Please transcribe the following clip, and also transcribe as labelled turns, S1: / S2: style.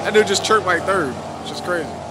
S1: That dude just chirped like third. It's just crazy.